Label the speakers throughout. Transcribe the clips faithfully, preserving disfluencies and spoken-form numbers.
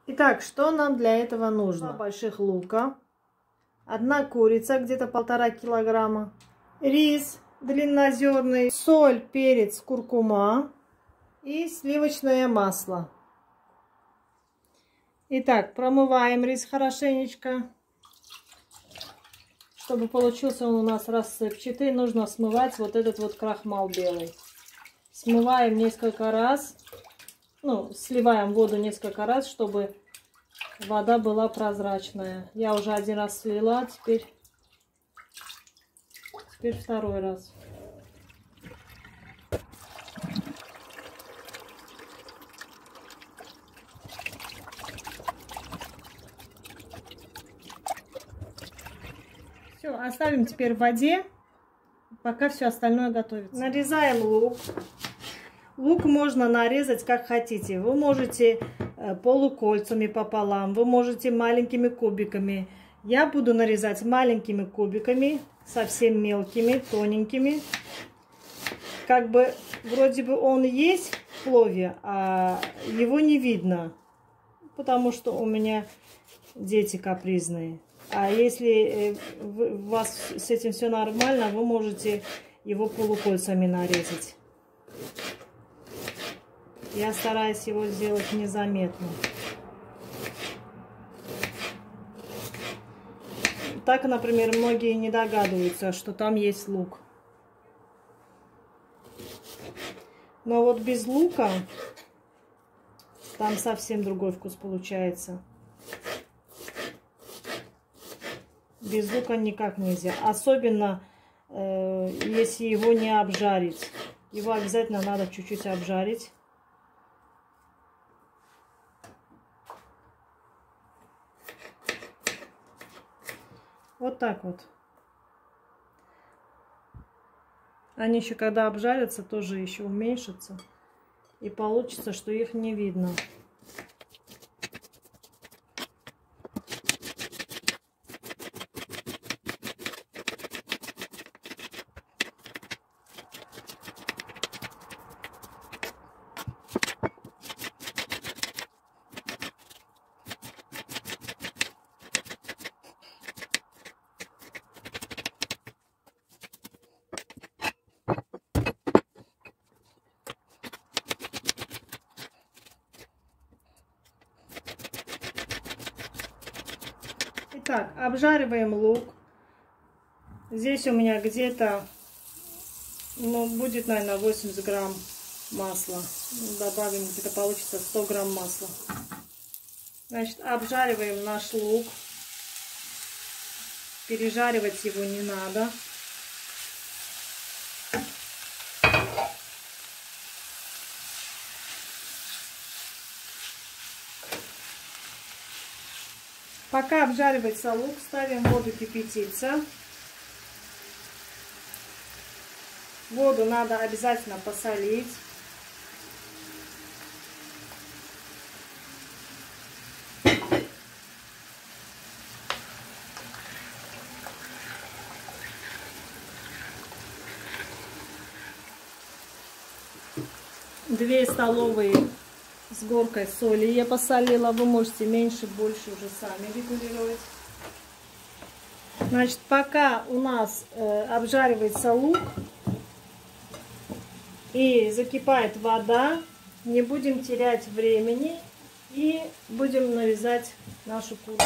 Speaker 1: Итак, что нам для этого нужно? Два больших лука, одна курица, где-то полтора килограмма, рис длиннозерный, соль, перец, куркума и сливочное масло. Итак, промываем рис хорошенечко. Чтобы получился он у нас рассыпчатый, нужно смывать вот этот вот крахмал белый. Смываем несколько раз, ну, сливаем воду несколько раз, чтобы вода была прозрачная. Я уже один раз слила, теперь, теперь второй раз. Все, оставим теперь в воде, пока все остальное готовится. Нарезаем лук. Лук можно нарезать как хотите. Вы можете полукольцами пополам, вы можете маленькими кубиками. Я буду нарезать маленькими кубиками, совсем мелкими, тоненькими. Как бы вроде бы он есть в плове, а его не видно, потому что у меня дети капризные. А если у вас с этим все нормально, вы можете его полукольцами нарезать. Я стараюсь его сделать незаметно. Так, например, многие не догадываются, что там есть лук. Но вот без лука там совсем другой вкус получается. Без лука никак нельзя. Особенно, э, если его не обжарить. Его обязательно надо чуть-чуть обжарить. Вот так вот. Они еще когда обжарятся, тоже еще уменьшатся. И получится, что их не видно. Итак, обжариваем лук. Здесь у меня где-то, ну, будет, наверное, восемьдесят грамм масла. Добавим, где-то получится сто грамм масла. Значит, обжариваем наш лук. Пережаривать его не надо. Пока обжаривается лук, ставим воду кипятиться. Воду надо обязательно посолить. Две столовые с горкой соли я посолила. Вы можете меньше, больше уже сами регулировать. Значит, пока у нас э, обжаривается лук и закипает вода, не будем терять времени и будем нарезать нашу курицу.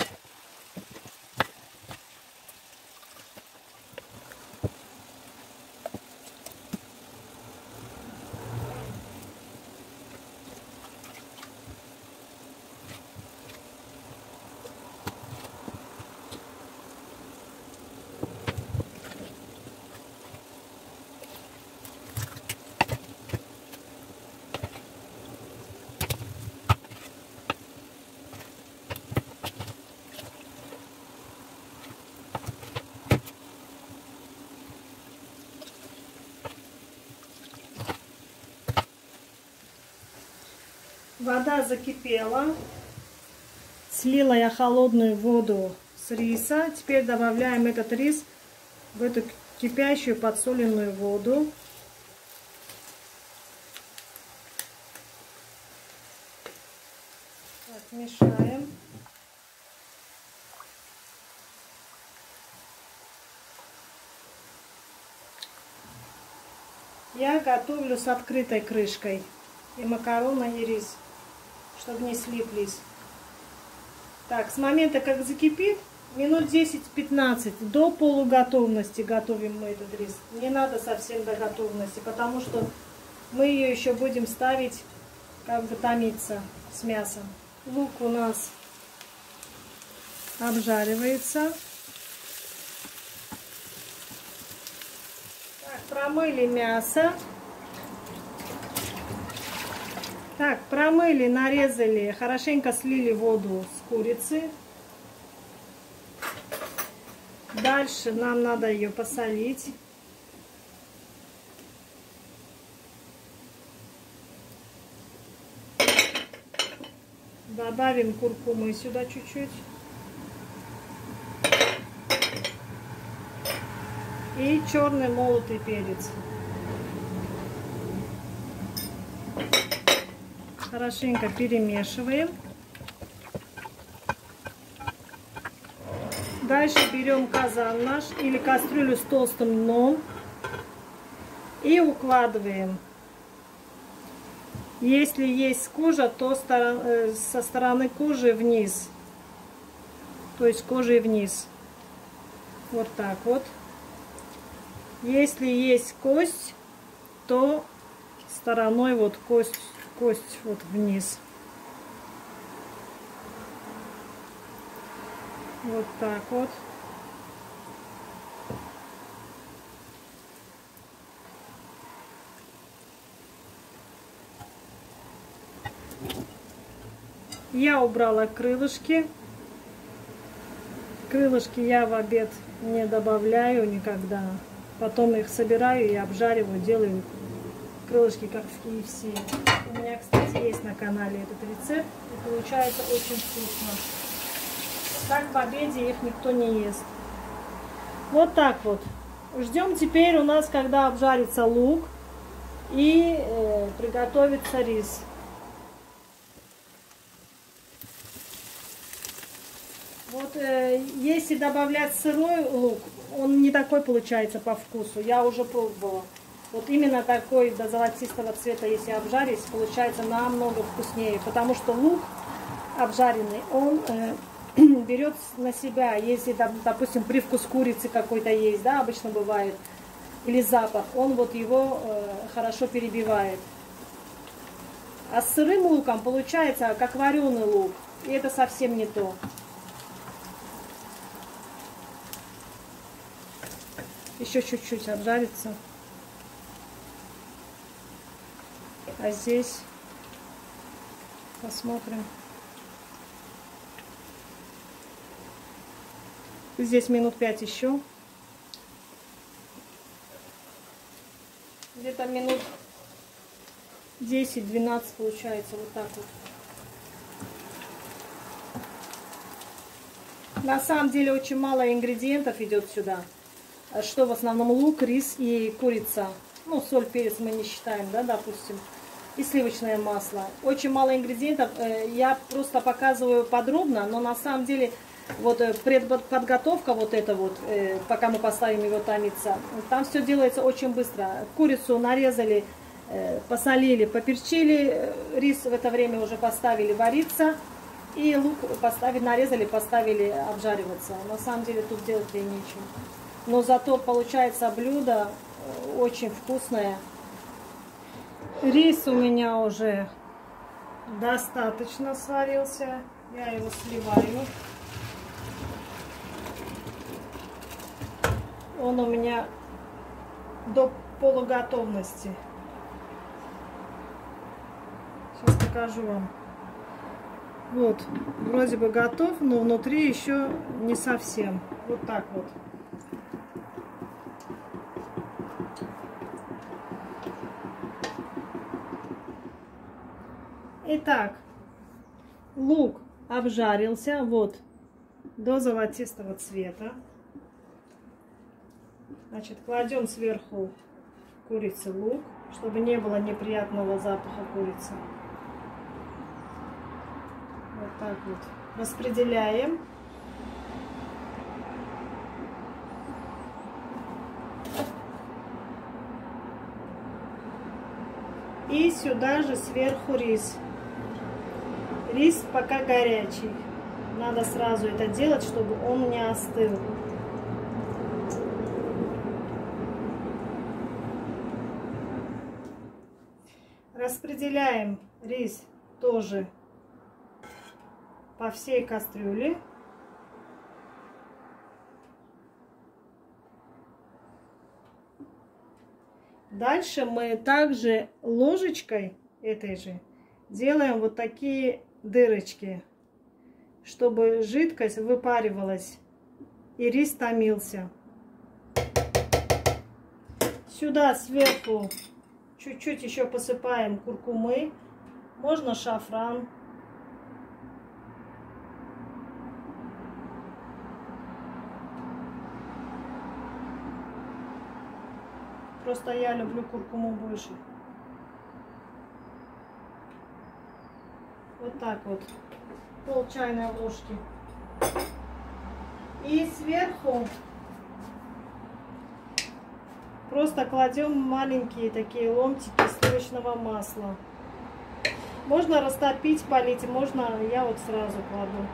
Speaker 1: Вода закипела. Слила я холодную воду с риса. Теперь добавляем этот рис в эту кипящую подсоленную воду. Так, Мешаем. Я готовлю с открытой крышкой. И макароны, и рис, чтобы не слиплись. Так, с момента, как закипит, минут десять-пятнадцать до полуготовности готовим мы этот рис. Не надо совсем до готовности, потому что мы ее еще будем ставить, как бы томиться с мясом. Лук у нас обжаривается. Так, промыли мясо. Так, промыли, нарезали, хорошенько слили воду с курицы. Дальше нам надо ее посолить. Добавим куркумы сюда чуть-чуть. И черный молотый перец. Хорошенько перемешиваем. Дальше берем казан наш или кастрюлю с толстым дном и укладываем. Если есть кожа, то со стороны кожи вниз. То есть кожей вниз. Вот так вот. Если есть кость, то стороной вот кость, кость вот вниз. Вот так вот. Я убрала крылышки. Крылышки я в обед не добавляю никогда. Потом их собираю и обжариваю, делаю крылышки, как в кей эф си. У меня, кстати, есть на канале этот рецепт. И получается очень вкусно. Так в обеде их никто не ест. Вот так вот. Ждем теперь у нас, когда обжарится лук и э, приготовится рис. Вот э, если добавлять сырой лук, он не такой получается по вкусу. Я уже пробовала. Вот именно такой до золотистого цвета, если обжарить, получается намного вкуснее. Потому что лук обжаренный, он э, берет на себя, если, допустим, привкус курицы какой-то есть, да, обычно бывает, или запах, он вот его э, хорошо перебивает. А с сырым луком получается как вареный лук, и это совсем не то. Еще чуть-чуть обжарится. А здесь посмотрим. Здесь минут пять еще. Где-то минут десять-двенадцать получается. Вот так вот. На самом деле очень мало ингредиентов идет сюда. Что в основном лук, рис и курица. Ну, соль, перец мы не считаем, да, допустим. И сливочное масло. Очень мало ингредиентов. Я просто показываю подробно, но на самом деле вот предподготовка вот эта вот, пока мы поставим его томиться, там все делается очень быстро. Курицу нарезали, посолили, поперчили, рис в это время уже поставили вариться. И лук поставили, нарезали, поставили обжариваться. На самом деле тут делать и нечего. Но зато получается блюдо очень вкусное. Рис у меня уже достаточно сварился. Я его сливаю. Он у меня до полуготовности. Сейчас покажу вам. Вот, вроде бы готов, но внутри еще не совсем. Вот так вот. Итак, лук обжарился, вот, до золотистого цвета. Значит, кладем сверху курицы лук, чтобы не было неприятного запаха курицы. Вот Так вот распределяем. И сюда же сверху рис. Рис пока горячий. Надо сразу это делать, чтобы он не остыл. Распределяем рис тоже по всей кастрюле. Дальше мы также ложечкой этой же делаем вот такие дырочки, чтобы жидкость выпаривалась и рис томился. Сюда сверху чуть-чуть еще посыпаем куркумы, можно шафран. Просто я люблю куркуму больше. Вот так вот. Пол чайной ложки. И сверху просто кладем маленькие такие ломтики сливочного масла. Можно растопить, полить, можно я вот сразу кладу.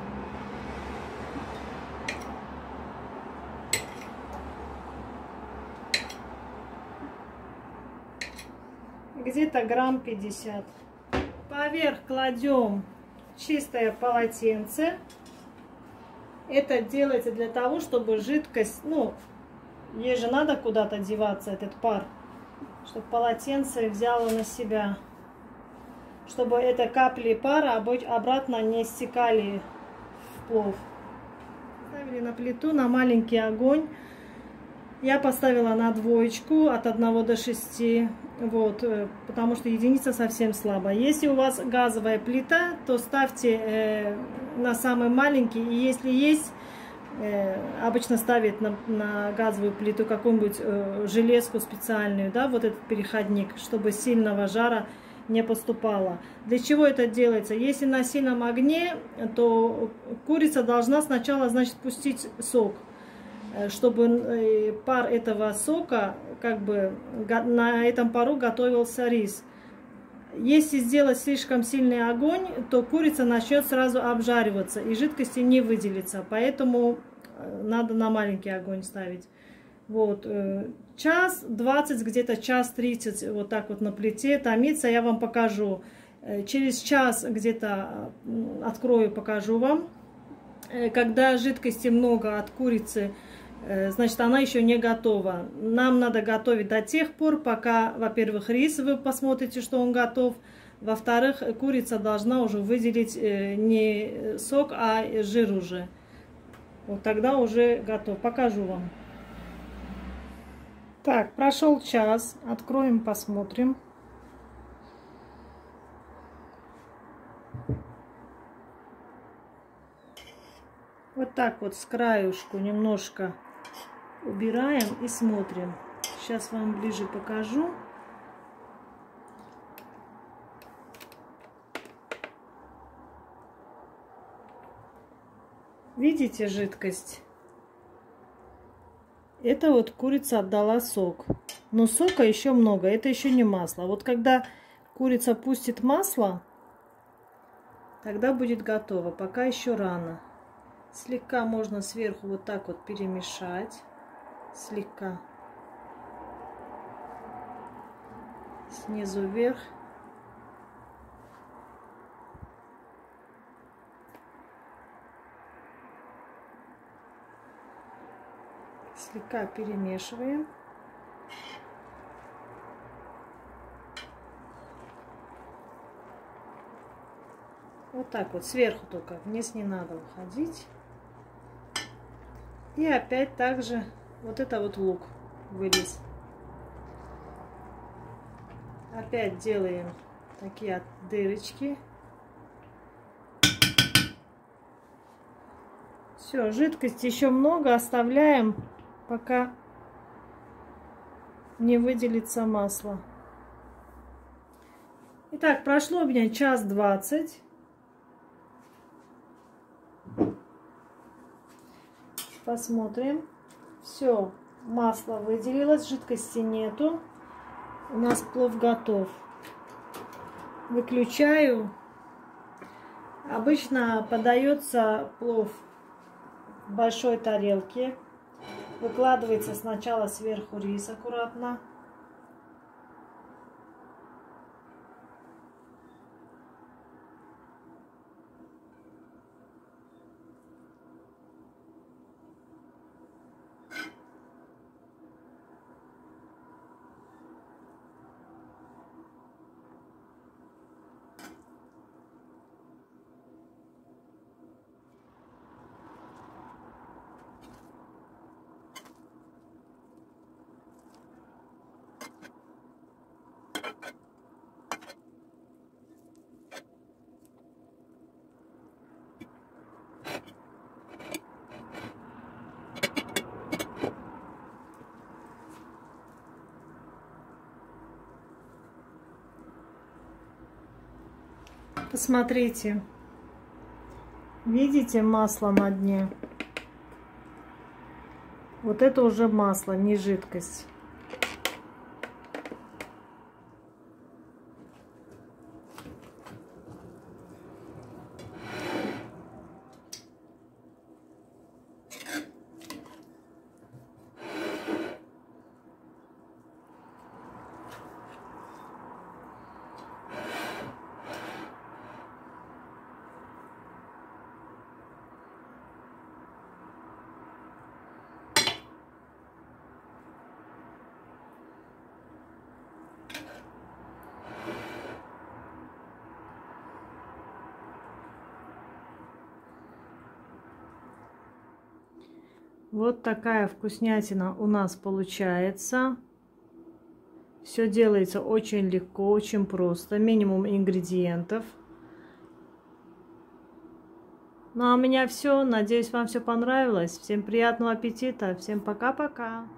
Speaker 1: Где-то грамм пятьдесят. Поверх кладем чистое полотенце. Это делается для того, чтобы жидкость, ну, ей же надо куда-то деваться, этот пар, чтобы полотенце взяло на себя, чтобы это капли пара обратно не стекали в плов. Ставили на плиту на маленький огонь. Я поставила на двоечку от одного до шести, вот, потому что единица совсем слабая. Если у вас газовая плита, то ставьте э, на самый маленький. И если есть, э, обычно ставят на, на газовую плиту какую-нибудь э, железку специальную, да, вот этот переходник, чтобы сильного жара не поступало. Для чего это делается? Если на сильном огне, то курица должна сначала, значит, пустить сок, чтобы пар этого сока, как бы на этом пару готовился рис. Если сделать слишком сильный огонь, то курица начнет сразу обжариваться и жидкости не выделится, поэтому надо на маленький огонь ставить. Вот, час двадцать, где-то час тридцать, вот так вот на плите томится, я вам покажу. Через час где-то открою, покажу вам. Когда жидкости много от курицы, значит, она еще не готова. Нам надо готовить до тех пор, пока, во-первых, рис вы посмотрите, что он готов. Во-вторых, курица должна уже выделить не сок, а жир уже. Вот тогда уже готов. Покажу вам. Так, прошел час. Откроем, посмотрим. Вот так вот с краюшку немножко убираем и смотрим. Сейчас вам ближе покажу. Видите жидкость? Это вот курица отдала сок. Но сока еще много. Это еще не масло. Вот когда курица пустит масло, тогда будет готово. Пока еще рано. Слегка можно сверху вот так вот перемешать. Слегка. Снизу вверх. Слегка перемешиваем. Вот так вот, сверху только, вниз не надо уходить. И опять также вот это вот лук вылез. Опять делаем такие дырочки. Все, жидкости еще много, оставляем, пока не выделится масло. Итак, прошло у меня час двадцать. Посмотрим. Все, масло выделилось, жидкости нету. У нас плов готов. Выключаю. Обычно подается плов в большой тарелке. Выкладывается сначала сверху рис аккуратно. Посмотрите, видите масло на дне? Вот это уже масло, не жидкость. Вот такая вкуснятина у нас получается. Все делается очень легко, очень просто. Минимум ингредиентов. Ну а у меня все. Надеюсь, вам все понравилось. Всем приятного аппетита. Всем пока-пока.